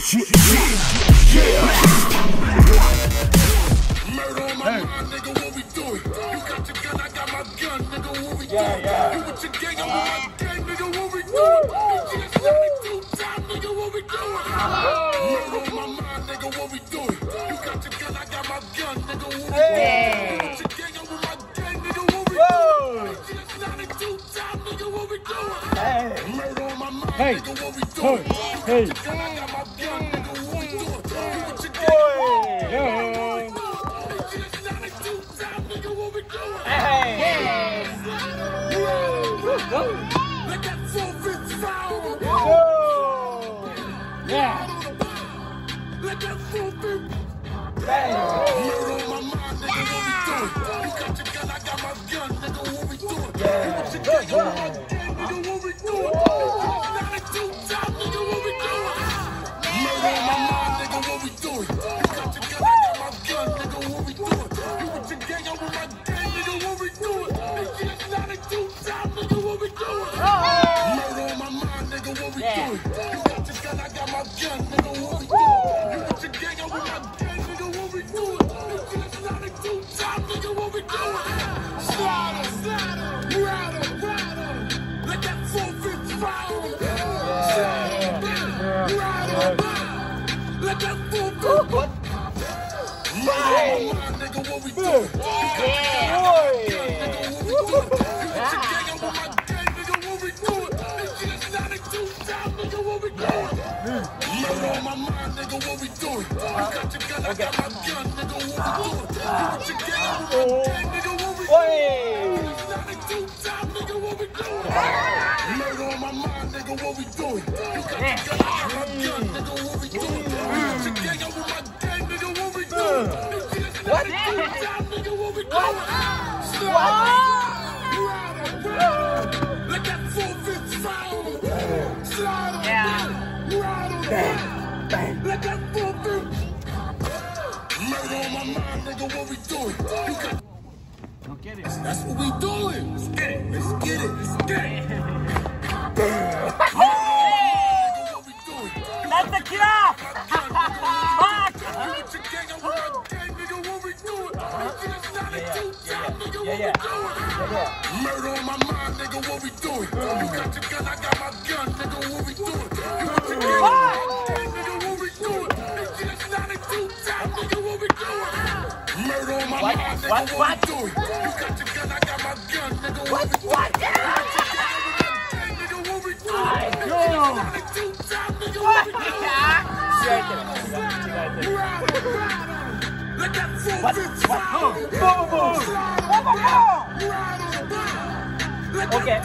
Murder on my mind, nigga, what we doing? You got your gun, I got my gun, nigga, what we doing? You with your gang, I'm with my gang, nigga, what we doing? You just shot me 2 times, nigga, what we doing? Murder on my mind, nigga, what we doing? You got your gun, I got my gun, nigga, what we doing? You with your gang, I'm with my gang, nigga, what we doing? You just shot me 2 times, nigga, what we doing? Murder on my mind, nigga, what we doing? Hey. You got your gun, I got my gun, nigga, what we doing? You with your gang, let that 4-5 Yeah. Let that 4-5 Murder on my mind, nigga, what we doing? You got your gun, I got my gun, nigga, what we doing? You with your gang, I'm with my gang, nigga, what we doing? You 2 times, nigga, what we doing? Murder on my mind, nigga, what we doing? You got your gun, I got my gun, nigga, what we doing? You with your gang, I'm with my gang, nigga, what we doing? You 2 times, nigga, what we doing? Murder on my mind, nigga, what we doing? You got your gun, I got my gun, nigga, what we doing? You with your gang, I'm with my gang, nigga, what we doing? You 2 times, nigga, what we doing? Slaughter, rider, let that 4-5 let that 4-5 nigga, what we doing? Murder on my mind, nigga, what we doing? You got your gun, I got my gun, nigga, what we doing? You with your gang, I'm with my gang, nigga, what we doing? You 2 times, nigga, what we doing? Murder on my mind, nigga, what we doing? You got your gun, I got my gun, nigga, what we doing? You with your gang, I'm with my gang, nigga, what we doing? What? 2 times, nigga, what we doing? Let that 4-5 slide. Bang. Let that 4-5 murder on my mind, nigga, what we doing? You got... Don't get it. That's what we doing. Let's get it. Let's get it. Let's get it. What we doing? That's the killer. Murder on my mind, nigga, what we doing? You got your gun, I got my gun, nigga, what we doing? You got your gun, nigga, what we doing? It's not a 2 times, nigga, what we doing? Murder on my mind, nigga, what we doing? You got your gun, I got my gun, nigga, what we doing? Nigga, what we doing? It's not a 2 times, nigga, what we doing? Let that 4-5 Okay.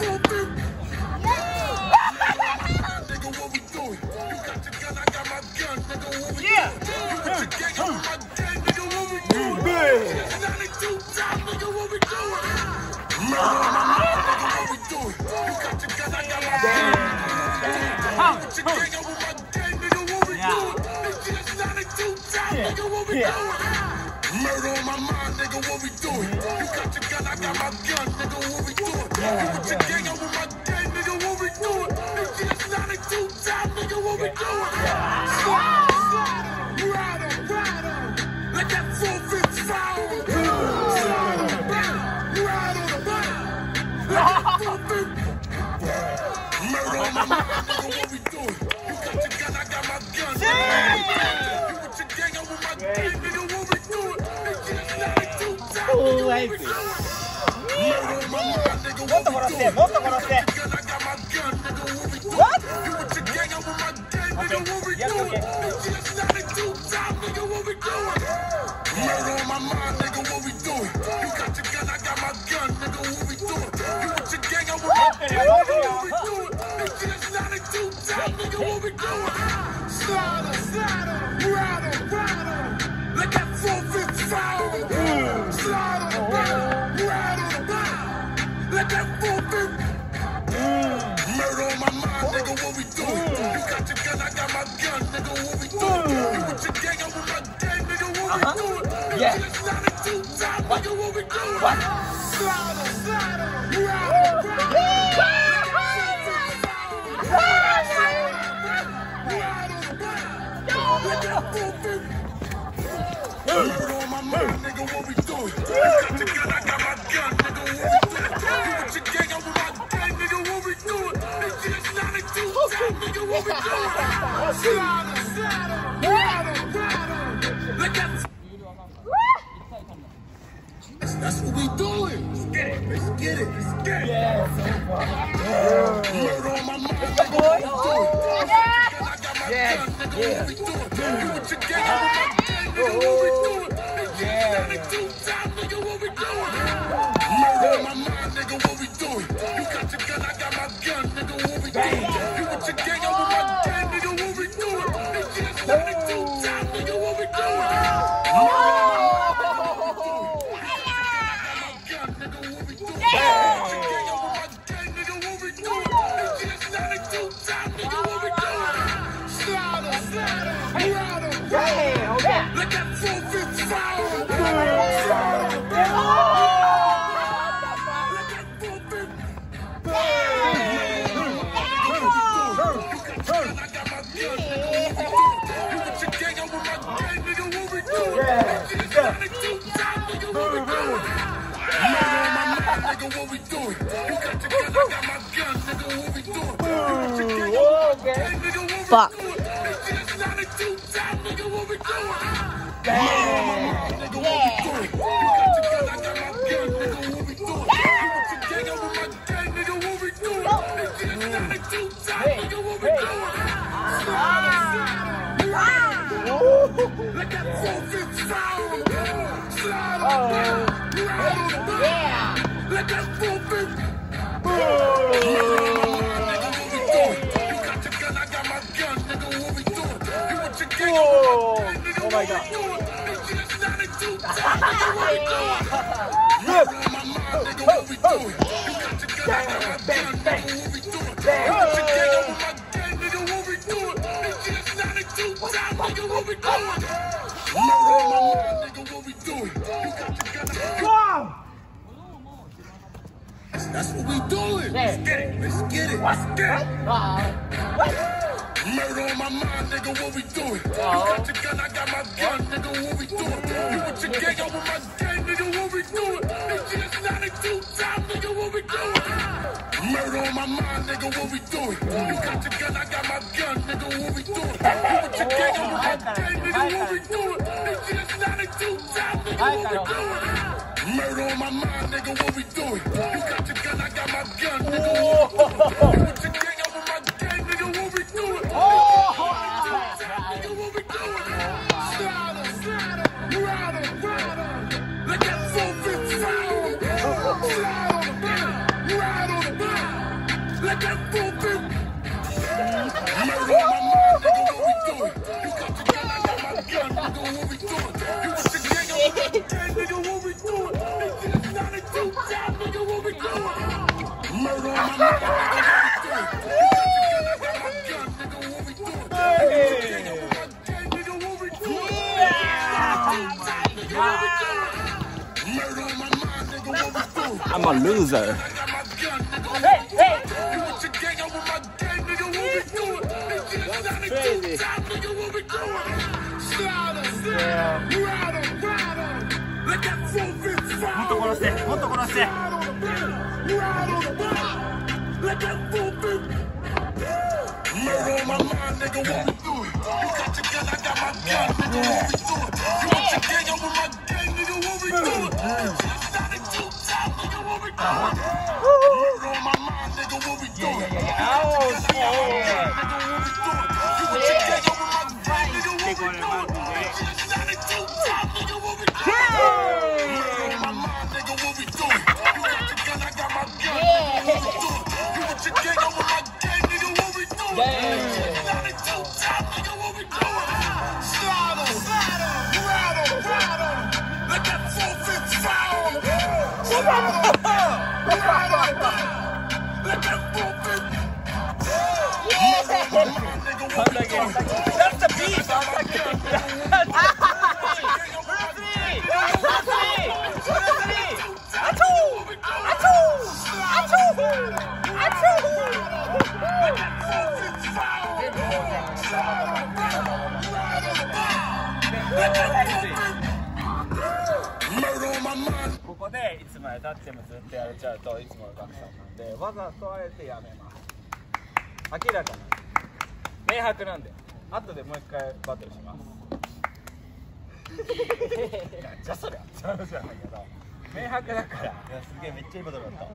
Nigga, what we doing? You got your gun, I got my gun, nigga, what we doing? Yeah. You with your gang, I'm with my gang, nigga, what we doing? It's not a 2 times, nigga, what we doing? Murder on my mind, nigga, what we doing? You got your gun, I got my gun. You with your gang, I'm with my gang, nigga, what we doing? It's not a 2 times, nigga, what we doing? Murder on my mind, nigga, what we doing? You got your gun, I got my gun, nigga, what we doing? You with your gang, I'm with my gang, nigga, what we doing? It's not a 2 times, nigga, what we doing? Rider, let that 4-5 murder on my mind, nigga, what we doing? You got your gun, I got my gun, nigga, you with your gang, I'm with my gang, nigga, what we doing? It's not a 2 times, nigga, what we doing? Murder on my mind, nigga, what we doing? You got your gun, I got my gun, nigga, what we doing? You with your gang, I'm with my gang, nigga, what we doing? It's not a 2 times, nigga, what we doing? Murder on my mind, nigga, what we doing? You got your gun, I got my gun, nigga, what we doing? You with your gang, I'm with my gang, nigga, what we doing? It's not a 2 times, nigga, what we doing? Slaughter, rider, let that 4-5 slaughter, rider, let that 4-5 murder on my mind, nigga, what we doing? You got your gun, I got my gun, nigga, what we doing? You with your gang, I'm with my gang, nigga, what we doing? It's not a 2 times, nigga, what we doing? Slaughter, rider, doing? You got your gun, I got my gun, nigga, what we doing? You with your gang, I'm with my gang, nigga, what we doing? It's just 92 time, nigga, what we doing? Slide 'em. Look at that's what we doing. Let's get it. Let's get it. Let's get it. Yeah, so far. Murder on my mind, nigga, what we doing? I got my gun, nigga, what we doing? You with your gang, I'm with my gang, nigga, what we doing? It's just 92 time, nigga, what we doing? Murder on my mind, nigga, what we doing? You got your gun, I got my gun, nigga, what we doing? You with your gang, I'm with my gang, nigga, what we doing? It's just 92 time, nigga, what we doing? Look at 455. Nigga, what we doing? You got your gun, I got my gun, nigga, what we doing? Fuck. It's just 92 time, nigga, what we doing? Yeah. Nigga, what we doing? You got your gun, I got my gun, nigga, what we doing? You with your gang, I'm with my gang, nigga, what we doing? It's just 92 time, nigga, what we doing? Look at 455. Slide on the Yeah. Look at 450. Nigga, what we doing? You got your gun, I got my gun, nigga, what we doing? You with your gang, nigga, what we doing? It's just 92 time, nigga, what we doing? Murder on my mind, nigga, what we doing? You got your gun, I got my gun, nigga, what we doing? You with your gang, I'm with my gang, nigga, what we doing? It's just 92 time, nigga, what we doing? Murder on my mind, nigga, what we doing? You got your gun, I got my gun. That's what we doing. Let's get it. Let's get it. Let's get it. Murder on my mind, nigga, what we doing? You got your gun, I got my gun, nigga, what we doing? You with your gang, I'm with my gang, nigga, what we doing? It's just 92 time, nigga, what we doing? Murder on my mind, nigga, what we doing? You got your gun, I got my gun, nigga, what we doing? You with your gang, I'm with my gang, nigga, what we doing? It's just 92 time, nigga, what we doing? Murder on my mind, nigga, what we doing? You got your gun, I got my gun, nigga, what we doing? You with your gang, I'm with my gang, nigga, what we doing? Nigga, what we doing? Slide 'em, ride 'em. Look at 455. Slide 'em, ride 'em. Look at 450. Murder on my mind, nigga, what we doing? You got your gun, I got my gun, nigga, what we doing? You with your gang, I'm with my gang, nigga, what we doing? It's just 92 time, nigga, what we doing? Murder on my mind, nigga, what we doing? You got your gun, I got my gun, nigga, what we doing? You with your gang, I'm with my gang, nigga, what we doing? Murder on my mind, nigga, what we doing? I'm a loser. I got my gun, nigga, what we doing? You with your gang, I'm with my gang, nigga, what we doing? It's just 92 time, nigga, what we doing? Slide 'em, ride 'em. Look at 455. もっと殺して、もっと殺して。 Ride on the block. Look at 450. Murder on my mind, nigga, what we doing? You got your gun, I got my gun, nigga, what we doing? You with your gang, I'm with my gang, nigga, what we doing? Just 92 time, nigga, what we doing? Murder on my mind, nigga, what we doing? You got your gun, I got my gun, nigga, what we doing? You with your gang, I'm with my gang, nigga, what we doing? Just 92 time, nigga, what we doing? Murder on my mind, nigga, what we doing? You got your gun, I got my gun, nigga, what we doing? You with your gang, I'm with my gang, nigga, what we doing? Just 92 time, nigga, what we doing? Slide 'em, ride 'em. Look at 455. Slide 'em, ride 'em. Look at 450. Murder on my mind, nigga, what we doing? That's the beat. Murder on my こでいつまでたってもずっとやれちゃうといつものガクさんなんで、わざとあえてやめます。明らかな明白なんで、後でもう一回バトルします。じゃあそりゃそうじゃないけど明白だから。いやすげえめっちゃいいバトルだった。